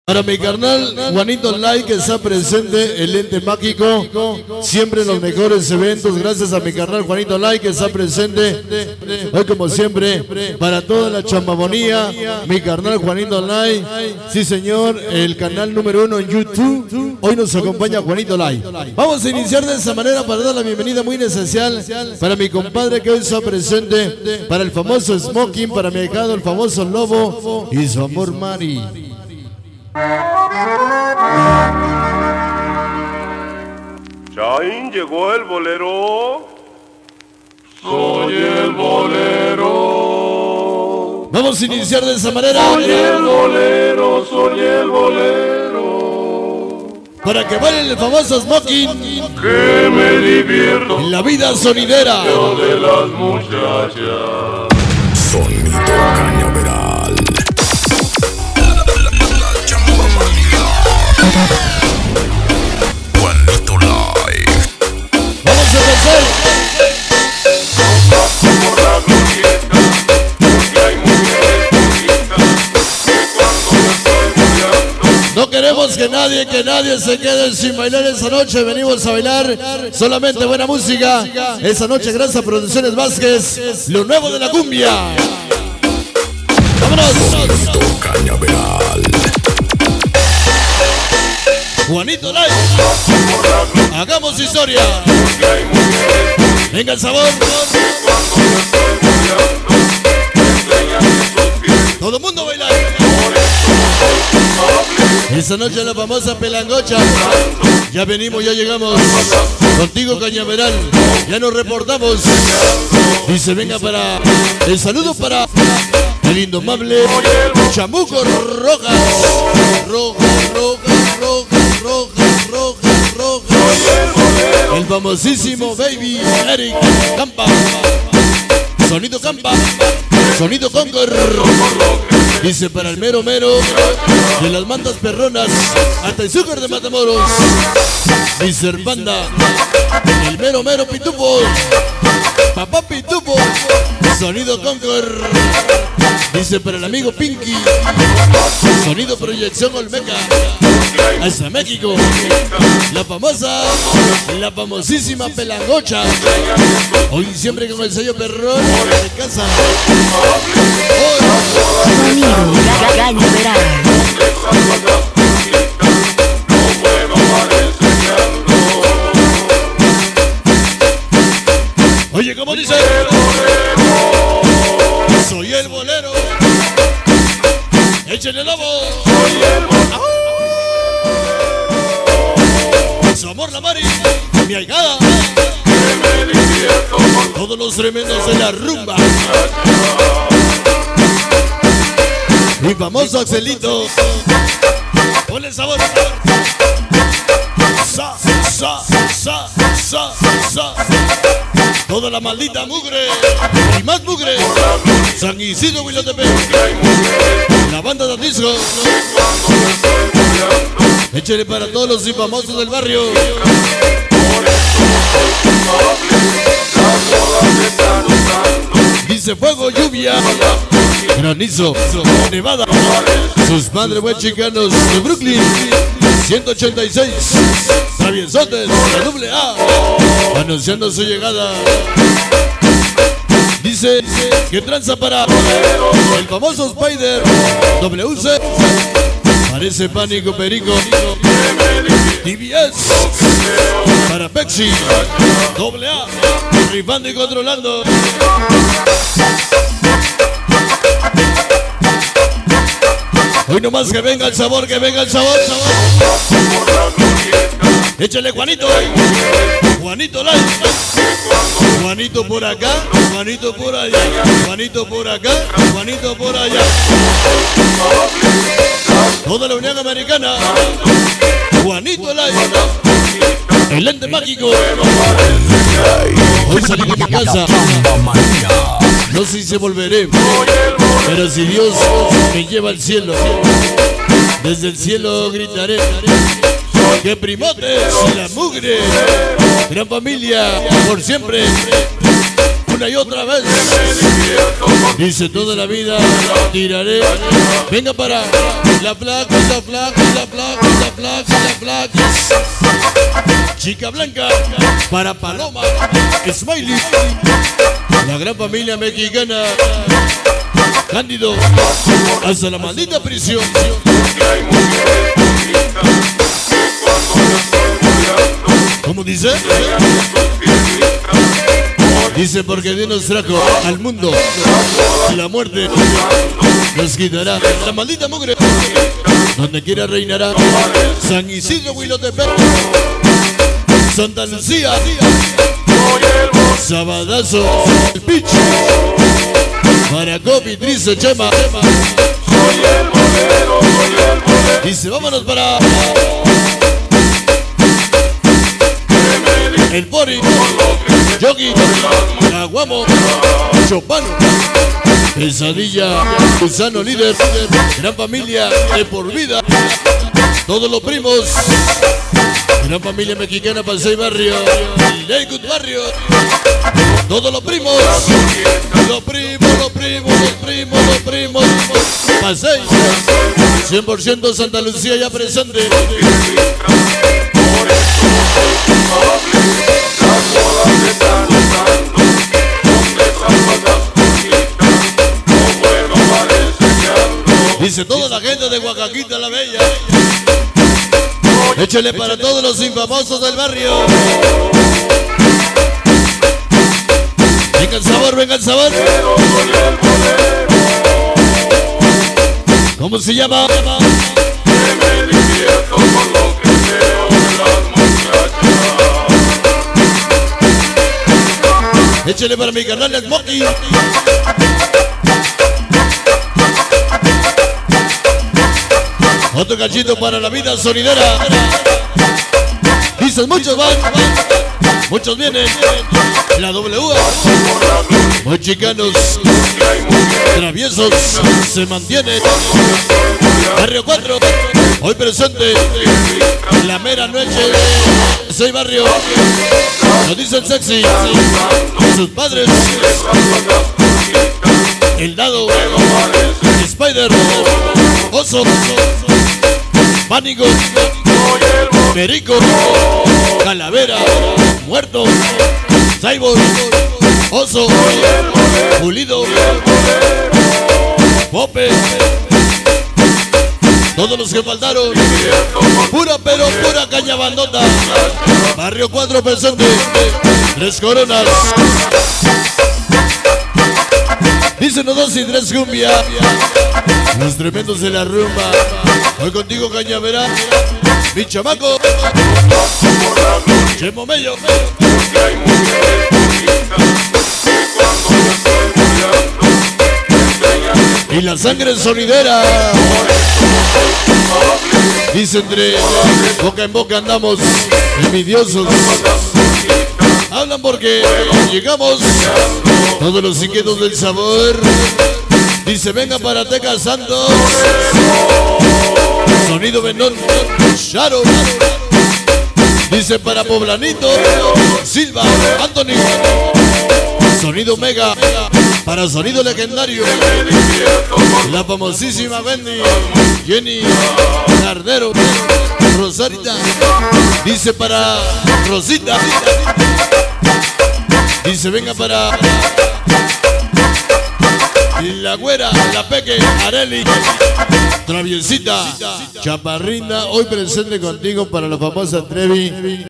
Para mi carnal Juanito Lai, que está presente, el ente mágico, siempre en los mejores eventos. Gracias a mi carnal Juanito Lai, que está presente hoy como siempre. Para toda la chambamonía, mi carnal Juanito Lai, sí señor, el canal número 1 en YouTube. Hoy nos acompaña Juanito Lai. Vamos a iniciar de esa manera para dar la bienvenida muy especial para mi compadre que hoy está presente, para el famoso Smoking, para mi hijado el famoso Lobo y su amor Mari. Chain, llegó el bolero. Soy el bolero. Vamos a iniciar de esa manera. Soy el bolero, soy el bolero. Para que bailen el famoso Smoking. Que me divierto En la vida sonidera. yo de las muchachas. Sonido cañaveral. Juanito Live. Vamos a empezar. Por la glorieta, porque hay mujeres bonitas que cuando me estoy buleando. No queremos que nadie se quede sin bailar esa noche. Venimos a bailar solamente buena música. Esa noche, gracias a Producciones Vázquez, lo nuevo de la cumbia. ¡Vámonos! Sonido cañaveral. Juanito Lai, hagamos historia. Porque hay mujeres bonitas Venga el sabor. que cuando me estoy buleando me enseñan sus pies. Todo el mundo bailar. Por eso soy culpable. Esa noche la famosa pelangocha. Ya venimos, ya llegamos. Contigo Cañaveral. Ya nos reportamos. Dice venga para el saludo para el indomable Chamuco Rojas. Rojas, rojas. El famosísimo Baby Eric Campa. Sonido Campa. Sonido Concord. Dice para el mero de las mandas perronas hasta el azúcar de Matamoros. Dice Banda, el mero pitufo, papá pitufo, sonido Concord. Dice para el amigo Pinky, sonido Proyección Olmeca, hasta México. La famosísima Pelangocha. Hoy siempre con el sello perrón de casa. Sonido cañaveral. Oye, ¿cómo dice? Soy el bolero. Échale lobo. Soy el bolero. Su amor la Mari, mi ahijada. Que me divierto con Todos los tremendos de la rumba. Mi famoso Axelito. Ponle sabor. Sa. Toda la maldita mugre y más mugre. San Isidro Huilotepec. La banda de disco. Échale para todos los infamosos del barrio. Dice fuego, lluvia, granizo, nevada. Sus madres buen chicanos de Brooklyn. 186 traviesotes, la doble A, anunciando su llegada. Dice que tranza para el famoso Spider WC. Parece Pánico Perico. TBS para Pepsi doble A, rifando y controlando. Hoy nomás que venga el sabor, que venga el sabor. Échale Juanito. Juanito Lai. Juanito por acá, Juanito por allá. Juanito por acá, Juanito por allá. Toda la Unión Americana. Juanito Lai. El ente mágico. Hoy salí de mi casa. No sé si volveré, pero si Dios me lleva al cielo, desde el cielo gritaré que primotes la mugre, gran familia por siempre, una y otra vez. Dice toda la vida tiraré. Venga para La placa, la placa, la placa, la placa, la placa. Chica Blanca, para Paloma, Smiley, la gran familia mexicana, Cándido, hasta la maldita prisión. ¿Cómo dice? Dice porque Dios nos trajo al mundo la muerte nos quitará la maldita mugre donde quiera reinará San Isidro, Huilotepec, Santa Lucía, Sabadazo, el Picho, Maracopi, Trice, Chema. Dice vámonos para el Pori, Yogi, Aguamo, Chopano, Pesadilla, Gusano Líder, gran familia de por vida, todos los primos, gran familia mexicana, Pasey Barrio, Lakewood Barrio, todos los primos, los primos, Pasey, 100% Santa Lucía ya presente. Dice toda la gente de Oaxaquita la Bella. Échale para todos los infamosos del barrio. Venga el sabor, venga el sabor. ¿Cómo se llama? Échale para mi canal el Smokey. Otro cachito para la vida sonidera. Dicen muchos van, muchos vienen. La W, muy chicanos, traviesos, se mantienen. Barrio 4, hoy presente. La mera noche, 6 barrio. Lo dicen sexy, sus padres. El dado, Spider, Oso, Pánico, Perico, Calavera, Muerto, Cyborg, Oso, Pulido, Pope, todos los que faltaron, pura pero pura caña bandota. Barrio 4 presente, 3 coronas. Dicen los 2 y 3 cumbia. Los tremendos de la rumba. Hoy contigo Cañaveral, mi chamaco, Chemo Mello. Y la sangre sonidera. Dice entre boca en boca andamos envidiosos. Hablan porque llegamos todos los inquietos del sabor. Dice venga para Teca Santos, sonido Benón, Sharo. Dice para Poblanito, Silva, Anthony, sonido Mega, para sonido legendario, la famosísima Wendy, Jenny, Cardero, Rosarita. Dice para Rosita. Dice venga para la güera, la Peque, Areli, Traviesita, Chaparrina, hoy presente contigo para la famosa Trevi.